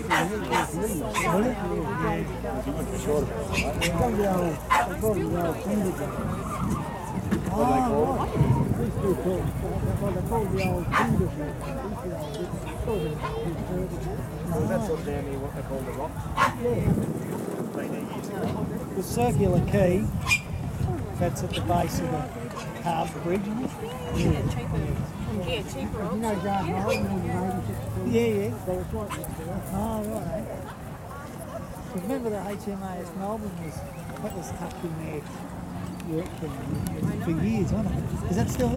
That's sort of down here what they call the rock. The circular key, that's at the base of the Harbour Bridge. Yeah, cheaper. Yeah. Oh, right. Remember the HMAS Melbourne that was tucked in there for years, wasn't it? Is that still